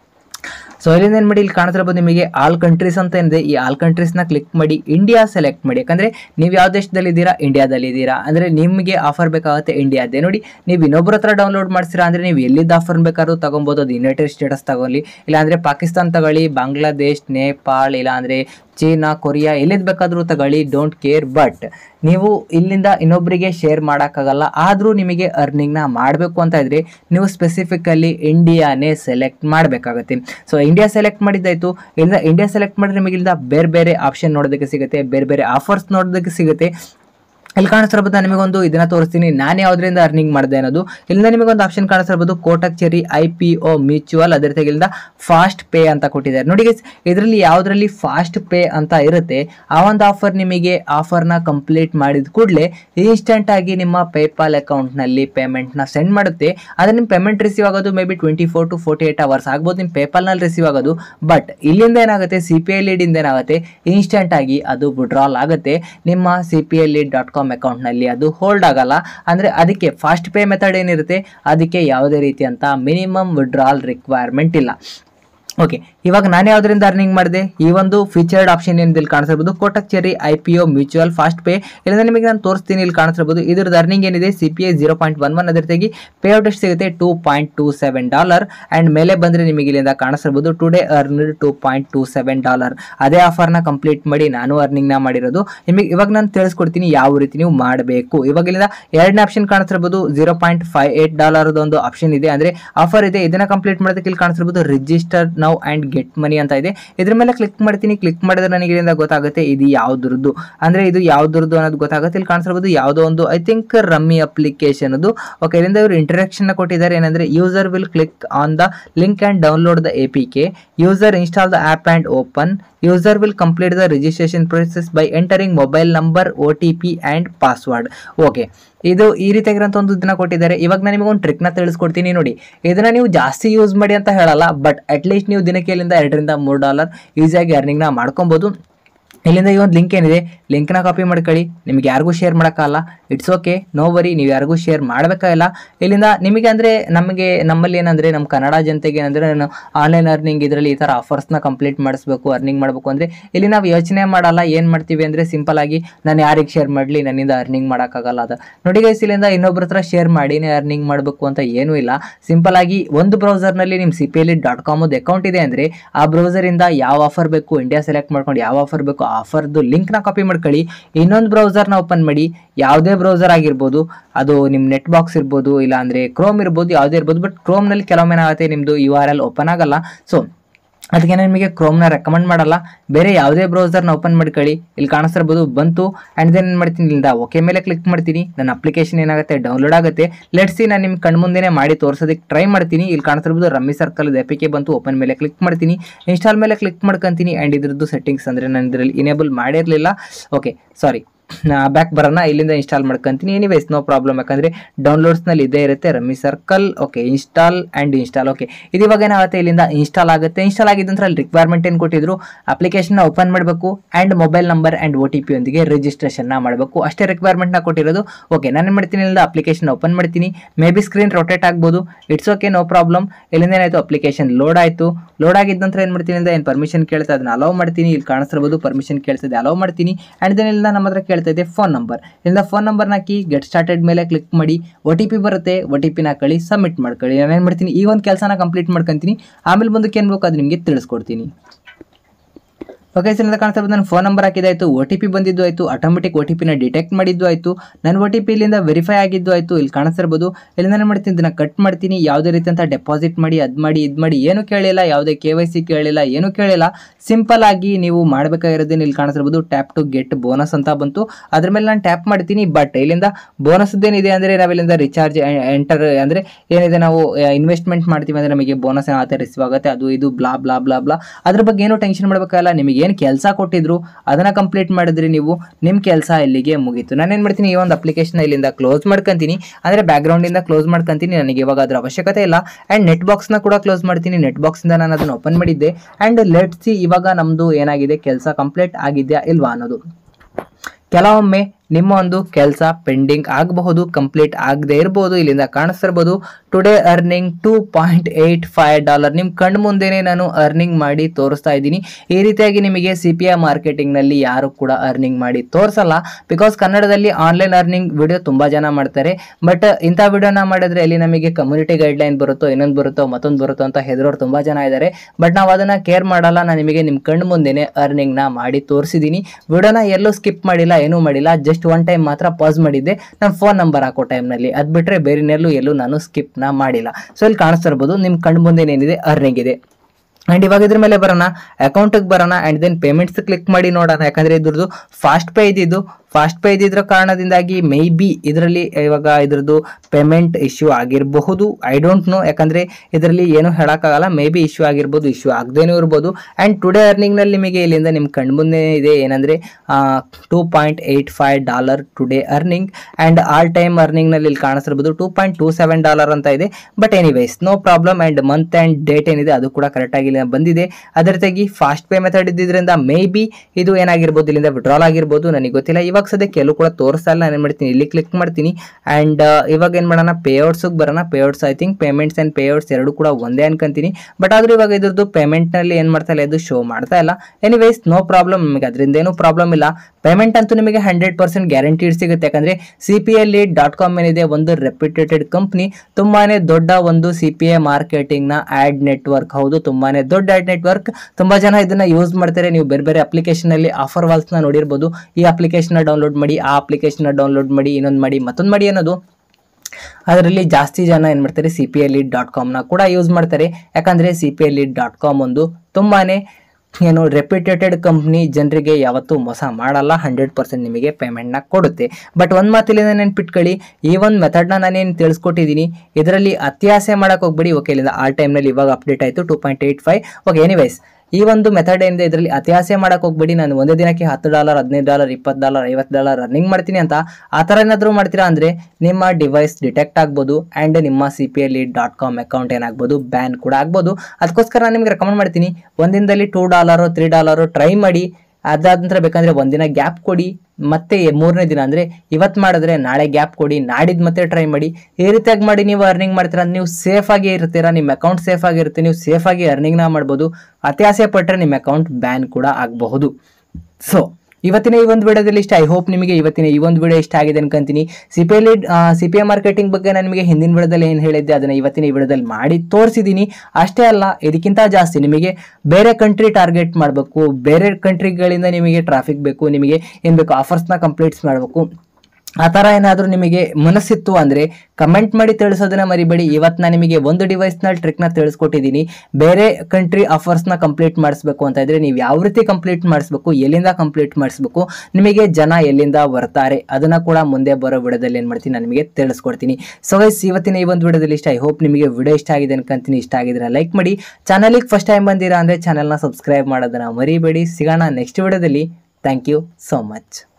ಸೊ ಇಲ್ಲಿಂದ ಏನು ಮಾಡಿ ಇಲ್ಲಿ ಕಾಣಿಸ್ತಿರ್ಬೋದು ನಿಮಗೆ ಆಲ್ ಕಂಟ್ರೀಸ್ ಅಂತ ಏನಿದೆ ಈ ಆಲ್ ಕಂಟ್ರೀಸ್ನ ಕ್ಲಿಕ್ ಮಾಡಿ ಇಂಡಿಯಾ ಸೆಲೆಕ್ಟ್ ಮಾಡಿ. ಯಾಕಂದರೆ ನೀವು ಯಾವ ದೇಶದಲ್ಲಿದ್ದೀರಾ ಇಂಡಿಯಾದಲ್ಲಿದ್ದೀರಾ ಅಂದರೆ ನಿಮಗೆ ಆಫರ್ ಬೇಕಾಗುತ್ತೆ ಇಂಡಿಯಾದೇ. ನೋಡಿ ನೀವು ಇನ್ನೊಬ್ಬರ ಹತ್ರ ಡೌನ್ಲೋಡ್ ಮಾಡ್ತೀರಾ ಅಂದರೆ ನೀವು ಎಲ್ಲಿದ್ದ ಆಫರ್ ಬೇಕಾದ್ರೂ ತೊಗೊಬೋದು. ಅದು ಯುನೈಟೆಡ್ ಸ್ಟೇಟ್ಸ್ ತಗೊಳ್ಳಿ, ಇಲ್ಲಾಂದರೆ ಪಾಕಿಸ್ತಾನ್ ತಗೊಳ್ಳಿ, ಬಾಂಗ್ಲಾದೇಶ್, ನೇಪಾಳ್, ಇಲ್ಲಾಂದರೆ ಚೀನಾ, ಕೊರಿಯಾ ಎಲ್ಲಿದ್ದು ಬೇಕಾದರೂ ತಗೊಳ್ಳಿ, ಡೋಂಟ್ ಕೇರ್. ಬಟ್ ನೀವು ಇಲ್ಲಿಂದ ಇನ್ನೊಬ್ಬರಿಗೆ ಶೇರ್ ಮಾಡೋಕ್ಕಾಗಲ್ಲ. ಆದರೂ ನಿಮಗೆ ಅರ್ನಿಂಗ್ನ ಮಾಡಬೇಕು ಅಂತ ಇದ್ದರೆ ನೀವು ಸ್ಪೆಸಿಫಿಕಲಿ ಇಂಡಿಯಾನೇ ಸೆಲೆಕ್ಟ್ ಮಾಡಬೇಕಾಗತ್ತೆ. ಸೊ ಇಂಡಿಯಾ ಸೆಲೆಕ್ಟ್ ಮಾಡಿದ್ದಾಯಿತು. ಇಲ್ಲಿಂದ ಇಂಡಿಯಾ ಸೆಲೆಕ್ಟ್ ಮಾಡಿದ್ರೆ ನಿಮಗೆ ಇಲ್ಲಿಂದ ಬೇರೆ ಬೇರೆ ಆಪ್ಷನ್ ನೋಡೋದಕ್ಕೆ ಸಿಗುತ್ತೆ, ಬೇರೆ ಬೇರೆ ಆಫರ್ಸ್ ನೋಡೋದಕ್ಕೆ ಸಿಗುತ್ತೆ. ಇಲ್ಲಿ ಕಾಣಿಸ್ತಿರ್ಬೋದು ನಿಮಗೊಂದು ಇದನ್ನ ತೋರಿಸ್ತೀನಿ ನಾನು ಯಾವುದರಿಂದ ಅರ್ನಿಂಗ್ ಮಾಡಿದೆ ಅನ್ನೋದು. ಇಲ್ಲಿಂದ ನಿಮಗೊಂದು ಆಪ್ಷನ್ ಕಾಣಿಸ್ತಿರ್ಬೋದು Kotak Cherry I P O mutual, ಅದರ ತೆಗಿಲಿಂದ ಫಾಸ್ಟ್ ಪೇ ಅಂತ ಕೊಟ್ಟಿದ್ದಾರೆ. ನೋಡಿ ಗೈಸ್ ಇದರಲ್ಲಿ ಯಾವುದರಲ್ಲಿ ಫಾಸ್ಟ್ ಪೇ ಅಂತ ಇರುತ್ತೆ ಆ ಒಂದು ಆಫರ್ ನಿಮಗೆ ಆಫರ್ನ ಕಂಪ್ಲೀಟ್ ಮಾಡಿದ ಕೂಡಲೇ ಇನ್ಸ್ಟೆಂಟ್ ಆಗಿ ನಿಮ್ಮ ಪೇಪಾಲ್ ಅಕೌಂಟ್ನಲ್ಲಿ ಪೇಮೆಂಟ್ನ ಸೆಂಡ್ ಮಾಡುತ್ತೆ. ಆದರೆ ನಿಮ್ಮ ಪೇಮೆಂಟ್ ರಿಸೀವ್ ಆಗೋದು maybe twenty four to forty eight hours ಆಗ್ಬೋದು ನಿಮ್ಮ ಪೇಪಾಲ್ನಲ್ಲಿ ರಿಸೀವ್ ಆಗೋದು. ಬಟ್ ಇಲ್ಲಿಂದ ಏನಾಗುತ್ತೆ ಸಿ ಪಿ ಎಲ್ ಇಡಿಂದ ಏನಾಗುತ್ತೆ ಇನ್ಸ್ಟೆಂಟ್ ಆಗಿ ಅದು ವಿಡ್ರಾಲ್ ಆಗುತ್ತೆ ನಿಮ್ಮ C P L E dot com ಅಕೌಂಟ್ನಲ್ಲಿ. ಅದು ಹೋಲ್ಡ್ ಆಗಲ್ಲ. ಅಂದರೆ ಅದಕ್ಕೆ ಫಾಸ್ಟ್ ಪೇ ಮೆಥಡ್ ಏನಿರುತ್ತೆ ಅದಕ್ಕೆ ಯಾವುದೇ ರೀತಿಯಂತ ಮಿನಿಮಮ್ ವಿಡ್ರಾಲ್ ರಿಕ್ವೈರ್ಮೆಂಟ್ ಇಲ್ಲ. ಓಕೆ, ಇವಾಗ ನಾನು ಯಾವ್ದರಿಂದ ಅರ್ನಿಂಗ್ ಮಾಡಿದೆ, ಈ ಒಂದು ಫೀಚರ್ಡ್ ಆಪ್ಷನ್ ಏನಿದೆ ಇಲ್ಲಿ ಕಾಣಿಸಿರ್ಬೋದು, Kotak Cherry, I P O, mutual, fast pay, ಇಲ್ಲಿಂದ ನಿಮಗೆ ನಾನು ತೋರಿಸ್ತೀನಿ. ಇಲ್ಲಿ ಕಾಣಿಸಿರ್ಬೋದು ಇದ್ರದ್ದು ಅರ್ನಿಂಗ್ ಏನಿದೆ, C P I zero point one one, ಅದ್ರ ತೆಗಿ ಪೇ ಔಟ್ ಎಷ್ಟು ಸಿಗುತ್ತೆ, two point two seven dollar. And ಮೇಲೆ ಬಂದರೆ ನಿಮಗೆ ಇಲ್ಲಿಂದ ಕಾಣಿಸಿರ್ಬೋದು today earned two point two seven dollar. ಅದೇ ಆಫರ್ನ ಕಂಪ್ಲೀಟ್ ಮಾಡಿ ನಾನು ಅರ್ನಿಂಗ್ನ ಮಾಡಿರೋದು. ನಿಮಗೆ ಇವಾಗ ನಾನು ತಿಳಿಸ್ಕೊಡ್ತೀನಿ ಯಾವ ರೀತಿ ನೀವು ಮಾಡಬೇಕು. ಇವಾಗ ಇಲ್ಲಿಂದ ಎರಡನೇ ಆಪ್ಷನ್ ಕಾಣಿಸಿರ್ಬೋದು, zero point five eight dollar ಒಂದು ಆಪ್ಷನ್ ಇದೆ, ಅಂದರೆ ಆಫರ್ ಇದೆ. ಇದನ್ನ ಕಂಪ್ಲೀಟ್ ಮಾಡೋದಕ್ಕೆ ಇಲ್ಲಿ ಕಾಣಿಸಿರ್ಬೋದು register now and get money ಅಂತ ಇದೆ. ಇದ್ರ ಮೇಲೆ ಕ್ಲಿಕ್ ಮಾಡ್ತೀನಿ. ಕ್ಲಿಕ್ ಮಾಡಿದ್ರೆ ನನಗೆ ಇಲ್ಲಿಂದ ಗೊತ್ತಾಗುತ್ತೆ ಇದು ಯಾವ್ದ್ರದ್ದು, ಅಂದರೆ ಇದು ಯಾವ್ದ್ರದ್ದು ಅನ್ನೋದು ಗೊತ್ತಾಗುತ್ತೆ. ಇಲ್ಲಿ ಕಾಣಿಸಿರ್ಬೋದು ಯಾವುದೋ ಒಂದು ಐ ಥಿಂಕ್ ರಮ್ಮಿ ಅಪ್ಲಿಕೇಶನ್ ಅದು. ಓಕೆ, ಇಲ್ಲಿಂದ ಇವರು ಇಂಟ್ರಡಕ್ಷನ್ ಕೊಟ್ಟಿದ್ದಾರೆ. ಏನಂದ್ರೆ user will click on the link and download the A P K, user install the app and open, user will complete the registration process by entering mobile number, O T P and password. Okay, ಇದು ಈ ರೀತಿಯಾಗಿರೋಂಥ ಒಂದು ಇದನ್ನ ಕೊಟ್ಟಿದ್ದಾರೆ. ಇವಾಗ ನಾನು ನಿಮಗೆ ಒಂದು ಟ್ರಿಕ್ನ ತಿಳಿಸ್ಕೊಡ್ತೀನಿ ನೋಡಿ. ಇದನ್ನ ನೀವು ಜಾಸ್ತಿ ಯೂಸ್ ಮಾಡಿ ಅಂತ ಹೇಳಲ್ಲ, ಬಟ್ ಅಟ್ಲೀಸ್ಟ್ ನೀವು ದಿನಕ್ಕೆ ಇಲ್ಲಿಂದ ಎರಡರಿಂದ ಮೂರು ಡಾಲರ್ ಈಸಿಯಾಗಿ ಅರ್ನಿಂಗ್ನ ಮಾಡ್ಕೊಬೋದು. ಇಲ್ಲಿಂದ ಈ ಒಂದು ಲಿಂಕ್ ಏನಿದೆ, ಲಿಂಕ್ನ ಕಾಪಿ ಮಾಡ್ಕೊಳ್ಳಿ. ನಿಮ್ಗೆ ಯಾರಿಗೂ ಶೇರ್ ಮಾಡೋಕ್ಕಲ್ಲ, ಇಟ್ಸ್ ಓಕೆ, ನೋ ವರಿ, ನೀವು ಯಾರಿಗೂ ಶೇರ್ ಮಾಡಬೇಕಾಗಿಲ್ಲ. ಇಲ್ಲಿಂದ ನಿಮಗೆ ಅಂದರೆ ನಮಗೆ ನಮ್ಮಲ್ಲಿ ಏನಂದರೆ ನಮ್ಮ ಕನ್ನಡ ಜನತೆಗೆ ಏನಂದರೆ ನಾನು ಆನ್ಲೈನ್ ಅರ್ನಿಂಗ್ ಇದರಲ್ಲಿ ಈ ಥರ ಆಫರ್ಸ್ನ ಕಂಪ್ಲೀಟ್ ಮಾಡಿಸ್ಬೇಕು, ಅರ್ನಿಂಗ್ ಮಾಡಬೇಕು ಅಂದರೆ ಇಲ್ಲಿ ನಾವು ಯೋಚನೆ ಮಾಡಲ್ಲ. ಏನು ಮಾಡ್ತೀವಿ ಅಂದರೆ ಸಿಂಪಲ್ ಆಗಿ ನಾನು ಯಾರಿಗೆ ಶೇರ್ ಮಾಡಲಿ, ನನ್ನಿಂದ ಅರ್ನಿಂಗ್ ಮಾಡೋಕ್ಕಾಗಲ್ಲ. ಅದು ನೋಡಿ ಗೈಸ್, ಇಲ್ಲಿಂದ ಇನ್ನೊಬ್ಬರ ಹತ್ರ ಶೇರ್ ಮಾಡಿನೇ ಅರ್ನಿಂಗ್ ಮಾಡಬೇಕು ಅಂತ ಏನೂ ಇಲ್ಲ. ಸಿಂಪಲ್ ಆಗಿ ಒಂದು ಬ್ರೌಸರ್ನಲ್ಲಿ ನಿಮ್ಮ ಸಿ ಪಿ ಎಲ್ ಡಾಟ್ ಕಾಮದು ಅಕೌಂಟ್ ಇದೆ ಅಂದರೆ ಆ ಬ್ರೌಸರಿಂದ ಯಾವ ಆಫರ್ ಬೇಕು, ಇಂಡಿಯಾ ಸೆಲೆಕ್ಟ್ ಮಾಡ್ಕೊಂಡು ಯಾವ ಆಫರ್ ಬೇಕು ಆಫರ್ದು ಲಿಂಕ್ನ ಕಾಪಿ ಮಾಡ್ಕೊಳ್ಳಿ. ಇನ್ನೊಂದು ಬ್ರೌಸರ್ನ ಓಪನ್ ಮಾಡಿ, ಯಾವುದೇ ಬ್ರೌಸರ್ ಆಗಿರ್ಬೋದು, ಅದು ನಿಮ್ಮ ನೆಟ್ ಬಾಕ್ಸ್ ಇರ್ಬೋದು, ಇಲ್ಲ ಅಂದರೆ ಕ್ರೋಮ್ ಇರ್ಬೋದು, ಯಾವುದೇ ಇರ್ಬೋದು. ಬಟ್ ಕ್ರೋಮ್ನಲ್ಲಿ ಕೆಲವೊಮ್ಮೆ ಏನಾಗುತ್ತೆ, ನಿಮ್ಮದು ಯು ಆರ್ ಎಲ್ ಓಪನ್ ಆಗಲ್ಲ. ಸೊ ಅದಕ್ಕೆ ನಾನು ನಿಮಗೆ ಕ್ರೋಮ್ನ ರೆಕಮೆಂಡ್ ಮಾಡಲ್ಲ. ಬೇರೆ ಯಾವುದೇ ಬ್ರೌಸರ್ನ ಓಪನ್ ಮಾಡ್ಕೊಳ್ಳಿ. ಇಲ್ಲಿ ಕಾಣಿಸ್ತಿರ್ಬೋದು ಬಂತು. ಆ್ಯಂಡ್ ದೆನ್ ಏನು ಮಾಡ್ತೀನಿ, ಇಲ್ಲಿಂದ ಓಕೆ ಮೇಲೆ ಕ್ಲಿಕ್ ಮಾಡ್ತೀನಿ. ನನ್ನ ಅಪ್ಲಿಕೇಶನ್ ಏನಾಗುತ್ತೆ, ಡೌನ್ಲೋಡ್ ಆಗುತ್ತೆ. ಲೆಟ್ಸ್ ಸಿ, ನಾನು ನಿಮ್ಮ ಕಣ್ಮುಂದೆನೇ ಮಾಡಿ ತೋರಿಸೋದಕ್ಕೆ ಟ್ರೈ ಮಾಡ್ತೀನಿ. ಇಲ್ಲಿ ಕಾಣಿಸ್ತಿರ್ಬೋದು ರಮ್ಮಿ ಸರ್ಕಲ್ ಎಪಿಕೆ ಬಂತು. ಓಪನ್ ಮೇಲೆ ಕ್ಲಿಕ್ ಮಾಡ್ತೀನಿ, ಇನ್ಸ್ಟಾಲ್ ಮೇಲೆ ಕ್ಲಿಕ್ ಮಾಡ್ಕೊತೀನಿ. ಆ್ಯಂಡ್ ಇದ್ರದ್ದು ಸೆಟ್ಟಿಂಗ್ಸ್ ಅಂದರೆ ನಾನು ಇದರಲ್ಲಿ ಇನೇಬಲ್ ಮಾಡಿರಲಿಲ್ಲ. ಓಕೆ, ಸಾರಿ, ಬ್ಯಾಕ್ ಬರೋಣ. ಇಲ್ಲಿಂದ ಇನ್ಸ್ಟಾಲ್ ಮಾಡ್ಕೊಂತೀನಿ. ಎನಿವೇಸ್ ನೋ ಪ್ರಾಬ್ಲಮ್, ಯಾಕಂದರೆ ಡೌನ್ಲೋಡ್ಸ್ನಲ್ಲಿ ಇದೇ ಇರುತ್ತೆ rummy circle. Okay, install and install. Okay, ಇದು ಇವಾಗ ಏನಾಗುತ್ತೆ, ಇಲ್ಲಿಂದ ಇನ್ಸ್ಟಾಲ್ ಆಗುತ್ತೆ. ಇನ್ಸ್ಟಾಲ್ ಆಗಿದ್ದಂದ್ರೆ ಅಲ್ಲಿ ರಿಕ್ವೈರ್ಮೆಂಟ್ ಏನು ಕೊಟ್ಟಿದ್ರು, ಅಪ್ಲಿಕೇಶನ್ನ ಓಪನ್ ಮಾಡಬೇಕು and mobile number and O T P ಒಂದಿಗೆ ರಿಜಿಸ್ಟ್ರೇಷನ್ನ ಮಾಡಬೇಕು. ಅಷ್ಟೇ ರಿಕ್ವೈರ್ಮೆಂಟ್ನ ಕೊಟ್ಟಿರೋದು. ಓಕೆ, ನಾನು ಏನು ಮಾಡ್ತೀನಿ, ಇಲ್ಲಿಂದ ಅಪ್ಲಿಕೇಶನ್ ಓಪನ್ ಮಾಡ್ತೀನಿ. ಮೇ ಬಿ ಸ್ಕ್ರೀನ್ ರೊಟೇಟ್ ಆಗ್ಬೋದು, ಇಟ್ಸ್ ಓಕೆ, ನೋ ಪ್ರಾಬ್ಲಮ್. ಇಲ್ಲಿಂದ ಏನಾಯಿತು, ಅಪ್ಲಿಕೇಶನ್ ಲೋಡ್ ಆಯಿತು. ಲೋಡ್ ಆಗಿದ್ದ ನಂತರ ಏನು ಮಾಡ್ತೀನಿ, ಏನು ಪರ್ಮಿಷನ್ ಕೇಳ್ತಾ ಅದನ್ನ ಅಲೋ ಮಾಡ್ತೀನಿ. ಇಲ್ಲಿ ಕಾಣಿಸ್ತಿರ್ಬೋದು ಪರ್ಮಿಷನ್ ಕೇಳ್ತದೆ, ಅಲೋ ಮಾಡ್ತೀನಿ. ಆ್ಯಂಡ್ ದೆನ್ ಇಲ್ಲಿಂದ ನಮ್ಮ ಹತ್ರ ಕೇಳ್ತಾ ಇದೆ ಫೋನ್ ನಂಬರ್. ಇಲ್ಲಿಂದ ಫೋನ್ ನಂಬರ್ನ ಹಾಕಿ ಗೆಟ್ ಸ್ಟಾರ್ಟೆಡ್ ಮೇಲೆ ಕ್ಲಿಕ್ ಮಾಡಿ. ಒ ಟಿ ಪಿ ಬರುತ್ತೆ, ಒ ಟಿ ಪಿನ ಹಾಕೊಳ್ಳಿ, ಸಬ್ಮಿಟ್ ಮಾಡ್ಕೊಳ್ಳಿ. ನಾನು ಏನು ಮಾಡ್ತೀನಿ, ಈ ಒಂದು ಕೆಲಸನ ಕಂಪ್ಲೀಟ್ ಮಾಡ್ಕೊತೀನಿ. ಆಮೇಲೆ ಮುಂದಕ್ಕೆ ಏನು ಬೇಕು ಅದು ನಿಮಗೆ ತಿಳಿಸ್ಕೊಡ್ತೀನಿ. ಓಕೆ, ಸರ್ ಕಾಣಿಸ್ತಾ ನನ್ನ ಫೋನ್ ನಂಬರ್ ಹಾಕಿದಾಯಿತು, ಒ ಟಿ ಪಿ ಬಂದಿದ್ದು ಆಯಿತು, ಆಟೋಮೆಟಿಕ್ ಒ ಟಿ ಪಿನ ಡಿಟೆಕ್ಟ್ ಮಾಡಿದ್ದು ಆಯಿತು, ನನ್ನ ಒ ಟಿ ಪಿ ಇಲ್ಲಿಂದ ವೆರಿಫೈ ಆಗಿದ್ದು ಆಯಿತು. ಇಲ್ಲಿ ಕಾಣಿಸ್ತಿರ್ಬೋದು. ಇಲ್ಲಿಂದ ಏನು ಮಾಡ್ತೀನಿ, ಇದನ್ನು ಕಟ್ ಮಾಡ್ತೀನಿ. ಯಾವುದೇ ರೀತಿಯಂಥ ಡೆಪಾಸಿಟ್ ಮಾಡಿ, ಅದು ಮಾಡಿ, ಇದು ಮಾಡಿ ಏನು ಕೇಳಿಲ್ಲ, ಯಾವುದೇ ಕೆ ವೈ ಸಿ ಕೇಳಿಲ್ಲ, ಏನು ಕೇಳಿಲ್ಲ. ಸಿಂಪಲ್ ಆಗಿ ನೀವು ಮಾಡಬೇಕಾಗಿರೋದೇನು, ಇಲ್ಲಿ ಕಾಣಿಸ್ತಿರ್ಬೋದು ಟ್ಯಾಪ್ ಟು ಗೆಟ್ ಬೋನಸ್ ಅಂತ ಬಂತು. ಅದ್ರ ಮೇಲೆ ನಾನು ಟ್ಯಾಪ್ ಮಾಡ್ತೀನಿ. ಬಟ್ ಇಲ್ಲಿಂದ ಬೋನಸ್ದೇನಿದೆ ಅಂದರೆ ನಾವಿಲ್ಲಿಂದ ರಿಚಾರ್ಜ್ ಎಂಟರ್ ಅಂದರೆ ಏನಿದೆ, ನಾವು ಇನ್ವೆಸ್ಟ್ಮೆಂಟ್ ಮಾಡ್ತೀವಿ ಅಂದರೆ ನಮಗೆ ಬೋನಸ್ ಏನಾಗುತ್ತೆ ರಿಸೀವ್ ಆಗುತ್ತೆ, ಅದು ಇದು ಬ್ಲಾ ಬ್ಲಾ ಬ್ಲಾ ಬ್ಲಾ. ಅದ್ರ ಬಗ್ಗೆ ಏನೂ ಟೆನ್ಷನ್ ಮಾಡಬೇಕಲ್ಲ. ನಿಮಗೆ ಏನು ಕೆಲಸ ಕೊಟ್ಟಿದ್ರು ಅದನ್ನ ಕಂಪ್ಲೀಟ್ ಮಾಡಿದ್ರಿ ನೀವು, ನಿಮ್ಮ ಕೆಲಸ ಇಲ್ಲಿಗೆ ಮುಗೀತು. ನಾನೇನು ಮಾಡ್ತೀನಿ, ಈ ಒಂದು ಅಪ್ಲಿಕೇಶನ್ ಇಲ್ಲಿಂದ ಕ್ಲೋಸ್ ಮಾಡ್ಕೊಂತೀನಿ. ಅಂದರೆ ಬ್ಯಾಕ್ಗ್ರೌಂಡಿಂದ ಕ್ಲೋಸ್ ಮಾಡ್ಕೊಂತೀನಿ, ನನಗೆ ಇವಾಗ ಅದರ ಅವಶ್ಯಕತೆ ಇಲ್ಲ. ಆ್ಯಂಡ್ ನೆಟ್ ಬಾಕ್ಸ್ನ ಕೂಡ ಕ್ಲೋಸ್ ಮಾಡ್ತೀನಿ. ನೆಟ್ ಬಾಕ್ಸಿಂದ ನಾನು ಅದನ್ನು ಓಪನ್ ಮಾಡಿದ್ದೆ. ಆ್ಯಂಡ್ ಲೆಟ್ ಸಿ ಇವಾಗ ನಮ್ಮದು ಏನಾಗಿದೆ, ಕೆಲಸ ಕಂಪ್ಲೀಟ್ ಆಗಿದೆಯಾ ಇಲ್ವಾ ಅನ್ನೋದು. ಕೆಲವೊಮ್ಮೆ ನಿಮ್ಮ ಒಂದು ಕೆಲಸ ಪೆಂಡಿಂಗ್ ಆಗಬಹುದು, ಕಂಪ್ಲೀಟ್ ಆಗದೆ ಇರ್ಬೋದು. ಇಲ್ಲಿಂದ ಕಾಣಿಸ್ತಿರ್ಬೋದು today earning two point eight five dollar. ನಿಮ್ಮ ಕಣ್ಣು ಮುಂದೆನೇ ನಾನು ಅರ್ನಿಂಗ್ ಮಾಡಿ ತೋರಿಸ್ತಾ ಇದ್ದೀನಿ. ಈ ರೀತಿಯಾಗಿ ನಿಮಗೆ ಸಿ ಪಿ ಐ ಮಾರ್ಕೆಟಿಂಗ್ನಲ್ಲಿ ಯಾರು ಕೂಡ ಅರ್ನಿಂಗ್ ಮಾಡಿ ತೋರಿಸಲ್ಲ. ಬಿಕಾಸ್ ಕನ್ನಡದಲ್ಲಿ ಆನ್ಲೈನ್ ಅರ್ನಿಂಗ್ ವಿಡಿಯೋ ತುಂಬ ಜನ ಮಾಡ್ತಾರೆ. ಬಟ್ ಇಂಥ ವಿಡಿಯೋನ ಮಾಡಿದ್ರೆ ಇಲ್ಲಿ ನಮಗೆ ಕಮ್ಯುನಿಟಿ ಗೈಡ್ಲೈನ್ ಬರುತ್ತೋ, ಇನ್ನೊಂದು ಬರುತ್ತೋ, ಮತ್ತೊಂದು ಬರುತ್ತೋ ಅಂತ ಹೆದರೋರು ತುಂಬ ಜನ ಇದ್ದಾರೆ. ಬಟ್ ನಾವು ಅದನ್ನು ಕೇರ್ ಮಾಡಲ್ಲ. ನಾನು ನಿಮಗೆ ನಿಮ್ಮ ಕಣ್ಣು ಮುಂದೆನೇ ಅರ್ನಿಂಗ್ನ ಮಾಡಿ ತೋರಿಸಿದ್ದೀನಿ. ವಿಡಿಯೋನ ಎಲ್ಲೂ ಸ್ಕಿಪ್ ಮಾಡಿಲ್ಲ, ಏನೂ ಮಾಡಿಲ್ಲ. ಜಸ್ಟ್ ಒನ್ ಟೈಮ್ ಮಾತ್ರ ಪಾಸ್ ಮಾಡಿದ್ದೆ, ನಾನು ಫೋನ್ ನಂಬರ್ ಹಾಕೋ ಟೈಮ್ನಲ್ಲಿ. ಅದು ಬಿಟ್ಟರೆ ಬೇರೆನೆಲ್ಲೂ ಎಲ್ಲೂ ನಾನು ಸ್ಕಿಪ್ನ ಮಾಡಿಲ್ಲ. ಸೊ ಇಲ್ಲಿ ಕಾಣಿಸ್ತಾ ಇರ್ಬೋದು ನಿಮ್ಮ ಕಣ್ಣು ಮುಂದೆ ಏನಿದೆ ಅರ್ನಿಂಗ್ ಇದೆ. ಆ್ಯಂಡ್ ಇವಾಗ ಇದ್ರ ಮೇಲೆ ಬರೋಣ, ಅಕೌಂಟಿಗೆ ಬರೋಣ. ಆ್ಯಂಡ್ ದೆನ್ ಪೇಮೆಂಟ್ಸ್ ಕ್ಲಿಕ್ ಮಾಡಿ ನೋಡೋಣ. ಯಾಕಂದರೆ ಇದ್ರದ್ದು ಫಾಸ್ಟ್ ಪೇ ಇದ್ದಿದ್ದು, ಫಾಸ್ಟ್ ಪೇ ಇದ್ದಿದ್ರ ಕಾರಣದಿಂದಾಗಿ ಮೇ ಬಿ ಇದರಲ್ಲಿ ಇವಾಗ ಇದ್ರದ್ದು ಪೇಮೆಂಟ್ ಇಶ್ಯೂ ಆಗಿರಬಹುದು. ಐ ಡೋಂಟ್ ನೋ, ಯಾಕಂದರೆ ಇದರಲ್ಲಿ ಏನೂ ಹೇಳೋಕ್ಕಾಗಲ್ಲ. ಮೇ ಬಿ ಇಶ್ಯೂ ಆಗಿರ್ಬೋದು, ಇಶ್ಯೂ ಆಗದೇನೂ ಇರ್ಬೋದು. ಆ್ಯಂಡ್ ಟುಡೇ ಅರ್ನಿಂಗ್ನಲ್ಲಿ ನಿಮಗೆ ಇಲ್ಲಿಂದ ನಿಮ್ಮ ಕಣ್ಮುಂದೆ ಇದೆ ಏನಂದರೆ two point eight five dollar today earning. And all time ಅರ್ನಿಂಗ್ನಲ್ಲಿ ಇಲ್ಲಿ ಕಾಣಿಸ್ತಿರ್ಬೋದು two point two seven dollar ಅಂತ ಇದೆ. But anyways no problem. And month and date ಏನಿದೆ ಅದು ಕೂಡ ಕರೆಕ್ಟಾಗಿ ಬಂದಿದೆ. ಅದರ ತೆಗಿ ಫಾಸ್ಟ್ ಪೇ ಮೆಥಡ್ ಇದ್ದಿದ್ದರಿಂದ ಮೇ ಬಿ ಇದು ಏನಾಗಿರ್ಬೋದು, ಇಲ್ಲಿಂದ ವಿಡ್ರಾಲ್ ಆಗಿರ್ಬೋದು, ನನಗೆ ಗೊತ್ತಿಲ್ಲ. ಇವಾಗ ಇವಾಗ ಸದ್ಯಕ್ಕೆ ಎಲ್ಲೂ ಕೂಡ ತೋರಿಸ್ತಾ ಇಲ್ಲ. ನಾನು ಏನು ಮಾಡ್ತೀನಿ ಇಲ್ಲಿ ಕ್ಲಿಕ್ ಮಾಡ್ತೀನಿ ಆ್ಯಂಡ್ ಇವಾಗ ಏನು ಮಾಡೋಣ ಪೇಔಟ್ಸಿಗೆ ಬರೋಣ. Payouts I think payments and payouts ಎರಡು ಕೂಡ ಒಂದೇ ಅನ್ಕೊಂತೀನಿ. ಬಟ್ ಆದರೂ ಇವಾಗ ಇದ್ರದ್ದು ಪೇಮೆಂಟ್ನಲ್ಲಿ ಏನು ಮಾಡ್ತಾ ಇಲ್ಲ, ಇದು ಶೋ ಮಾಡ್ತಾ ಇಲ್ಲ. ಎನಿವೇಸ್ ನೋ ಪ್ರಾಬ್ಲಮ್, ನಿಮಗೆ ಅದರಿಂದ ಏನೂ ಪ್ರಾಬ್ಲಮ್ ಇಲ್ಲ. ಪೇಮೆಂಟ್ ಅಂತೂ ನಿಮಗೆ ಹಂಡ್ರೆಡ್ ಪರ್ಸೆಂಟ್ ಗ್ಯಾರಂಟಿಡ್ ಸಿಗುತ್ತೆ. ಯಾಕಂದರೆ C P A lead dot com ಏನಿದೆ ಒಂದು ರೆಪ್ಯುಟೇಟೆಡ್ ಕಂಪ್ನಿ, ತುಂಬಾ ದೊಡ್ಡ ಒಂದು ಸಿ ಪಿ ಎ ಮಾರ್ಕೆಟಿಂಗ್ನ ಆ್ಯಡ್ ನೆಟ್ವರ್ಕ್. ಹೌದು, ತುಂಬಾ ದೊಡ್ಡ ಆ್ಯಡ್ ನೆಟ್ವರ್ಕ್. ತುಂಬ ಜನ ಇದನ್ನು ಯೂಸ್ ಮಾಡ್ತಾರೆ. ನೀವು ಬೇರೆ ಬೇರೆ ಅಪ್ಲಿಕೇಶನಲ್ಲಿ ಆಫರ್ ವಾಲ್ಸ್ನ ನೋಡಿರ್ಬೋದು. ಈ ಅಪ್ಲಿಕೇಶನ್ನ ಡೌನ್ಲೋಡ್ ಮಾಡಿ, ಆ ಅಪ್ಲಿಕೇಶನ್ನ ಡೌನ್ಲೋಡ್ ಮಾಡಿ, ಇನ್ನೊಂದು ಮಾಡಿ, ಮತ್ತೊಂದು ಮಾಡಿ ಅನ್ನೋದು ಅದರಲ್ಲಿ ಜಾಸ್ತಿ ಜನ ಏನು ಮಾಡ್ತಾರೆ C P A lead dot ಕಾಮ್ನ ಕೂಡ ಯೂಸ್ ಮಾಡ್ತಾರೆ. ಯಾಕಂದರೆ C P A lead dot com ಒಂದು ತುಂಬಾ ಏನು ರೆಪ್ಯುಟೇಟೆಡ್ ಕಂಪ್ನಿ, ಜನರಿಗೆ ಯಾವತ್ತೂ ಮೋಸ ಮಾಡಲ್ಲ, ಹಂಡ್ರೆಡ್ ಪರ್ಸೆಂಟ್ ನಿಮಗೆ ಪೇಮೆಂಟ್ನ ಕೊಡುತ್ತೆ. ಬಟ್ ಒಂದು ಮಾತಿಲ್ಲ ನೆನ್ಪಿಟ್ಕೊಳ್ಳಿ, ಈ ಒಂದು ಮೆಥಡ್ನ ನಾನೇನು ತಿಳಿಸ್ಕೊಟ್ಟಿದ್ದೀನಿ, ಇದರಲ್ಲಿ ಅತ್ಯಾಸೆ ಮಾಡೋಕೆ ಹೋಗ್ಬೇಡಿ. ಓಕೆ, ಇಲ್ಲಿಂದ ಆ ಟೈಮ್ನಲ್ಲಿ ಇವಾಗ ಅಪ್ಡೇಟ್ ಆಯಿತು two point eight five. Okay, anyways ಈ ಒಂದು ಮೆಥಡ್ ಏನಿದೆ ಇದರಲ್ಲಿ ಅತ್ಯಾಸೆ ಮಾಡೋಕೆ ಹೋಗ್ಬೇಡಿ. ನಾನು ಒಂದೇ ದಿನಕ್ಕೆ ಹತ್ತು ಡಾಲರ್ ಹದಿನೈದು ಡಾಲರ್ ಇಪ್ಪತ್ತು ಡಾಲರ್ ಐವತ್ತು ಡಾಲರ್ ರನ್ನಿಂಗ್ ಮಾಡ್ತೀನಿ ಅಂತ ಆ ಥರ ಏನಾದರೂ ಮಾಡ್ತೀರಾ ಅಂದರೆ ನಿಮ್ಮ ಡಿವೈಸ್ ಡಿಟೆಕ್ಟ್ ಆಗ್ಬೋದು ಆ್ಯಂಡ್ ನಿಮ್ಮ C P A lead dot com account ಏನಾಗ್ಬೋದು ಬ್ಯಾನ್ ಕೂಡ ಆಗ್ಬೋದು. ಅದಕ್ಕೋಸ್ಕರ ನಾನು ನಿಮಗೆ ರೆಕಮೆಂಡ್ ಮಾಡ್ತೀನಿ, ಒಂದಿನದಲ್ಲಿ two dollar three dollar try ಮಾಡಿ. ಅದಾದ ನಂತರ ಬೇಕಂದರೆ ಒಂದಿನ ಗ್ಯಾಪ್ ಕೊಡಿ, ಮತ್ತೆ ಮೂರನೇ ದಿನ ಅಂದರೆ ಇವತ್ತು ಮಾಡಿದ್ರೆ ನಾಳೆ ಗ್ಯಾಪ್ ಕೊಡಿ, ನಾಡಿದ್ದು ಮತ್ತೆ ಟ್ರೈ ಮಾಡಿ. ಈ ರೀತಿಯಾಗಿ ಮಾಡಿ ನೀವು ಅರ್ನಿಂಗ್ ಮಾಡ್ತೀರಾ, ನೀವು ಸೇಫಾಗಿ ಇರ್ತೀರಾ, ನಿಮ್ಮ ಅಕೌಂಟ್ ಸೇಫ್ ಆಗಿರುತ್ತೆ, ನೀವು ಸೇಫಾಗಿ ಅರ್ನಿಂಗ್ನ ಮಾಡ್ಬೋದು. ಅತ್ಯಾಸೆ ಪಟ್ಟರೆ ನಿಮ್ಮ ಅಕೌಂಟ್ ಬ್ಯಾನ್ ಕೂಡ ಆಗಬಹುದು. ಸೊ ಇವತ್ತಿನ ಈ ಒಂದು ವಿಡಿಯೋದಲ್ಲಿ ಇಷ್ಟ. ಐ ಹೋಪ್ ನಿಮಗೆ ಇವತ್ತಿನ ಈ ಒಂದು ವಿಡಿಯೋ ಇಷ್ಟ ಆಗಿದೆ ಅನ್ಕೊಂತೀನಿ. C P A lead C P A marketing ಬಗ್ಗೆ ನಾನು ನಿಮಗೆ ಹಿಂದಿನ ವಿಡಿಯೋದಲ್ಲಿ ಏನು ಹೇಳಿದ್ದೆ ಅದನ್ನು ಇವತ್ತಿನ ಈ ವಿಡಿಯೋದಲ್ಲಿ ಮಾಡಿ ತೋರಿಸಿದ್ದೀನಿ. ಅಷ್ಟೇ ಅಲ್ಲ, ಇದಕ್ಕಿಂತ ಜಾಸ್ತಿ ನಿಮಗೆ ಬೇರೆ ಕಂಟ್ರಿ ಟಾರ್ಗೆಟ್ ಮಾಡಬೇಕು, ಬೇರೆ ಕಂಟ್ರಿಗಳಿಂದ ನಿಮಗೆ ಟ್ರಾಫಿಕ್ ಬೇಕು, ನಿಮಗೆ ಏನು ಬೇಕು ಆಫರ್ಸ್ನ ಕಂಪ್ಲೀಟ್ಸ್ ಮಾಡಬೇಕು, ಆ ಥರ ಏನಾದರೂ ನಿಮಗೆ ಮನಸ್ಸಿತ್ತು ಅಂದರೆ ಕಮೆಂಟ್ ಮಾಡಿ ತಿಳಿಸೋದನ್ನ ಮರಿಬೇಡಿ. ಇವತ್ತು ನಾನು ನಿಮಗೆ ಒಂದು ಡಿವೈಸ್ನ ಟ್ರಿಕ್ನ ತಿಳಿಸ್ಕೊಟ್ಟಿದ್ದೀನಿ. ಬೇರೆ ಕಂಟ್ರಿ ಆಫರ್ಸ್ನ ಕಂಪ್ಲೀಟ್ ಮಾಡಿಸ್ಬೇಕು ಅಂತ ಇದ್ದರೆ ನೀವು ಯಾವ ರೀತಿ ಕಂಪ್ಲೀಟ್ ಮಾಡಿಸ್ಬೇಕು, ಎಲ್ಲಿಂದ ಕಂಪ್ಲೀಟ್ ಮಾಡಿಸ್ಬೇಕು, ನಿಮಗೆ ಜನ ಎಲ್ಲಿಂದ ಬರ್ತಾರೆ, ಅದನ್ನು ಕೂಡ ಮುಂದೆ ಬರೋ ವಿಡಿಯೋದಲ್ಲಿ ಏನು ಮಾಡ್ತೀನಿ ನಾನು ನಿಮಗೆ ತಿಳಿಸ್ಕೊಡ್ತೀನಿ. ಸೊ ಗೈಸ್, ಇವತ್ತಿನ ಈ ಒಂದು ವಿಡಿಯೋದಲ್ಲಿ ಇಷ್ಟ. ಐ ಹೋಪ್ ನಿಮಗೆ ವಿಡಿಯೋ ಇಷ್ಟ ಆಗಿದೆ ಅನ್ಕೊಂತೀನಿ. ಇಷ್ಟ ಆಗಿದ್ರೆ ಲೈಕ್ ಮಾಡಿ. ಚಾನಲಿಗೆ ಫಸ್ಟ್ ಟೈಮ್ ಬಂದಿರಾ ಅಂದರೆ ಚಾನಲ್ನ ಸಬ್ಸ್ಕ್ರೈಬ್ ಮಾಡೋದನ್ನು ಮರಿಬೇಡಿ. ಸಿಗೋಣ ನೆಕ್ಸ್ಟ್ ವಿಡಿಯೋದಲ್ಲಿ. Thank you so much.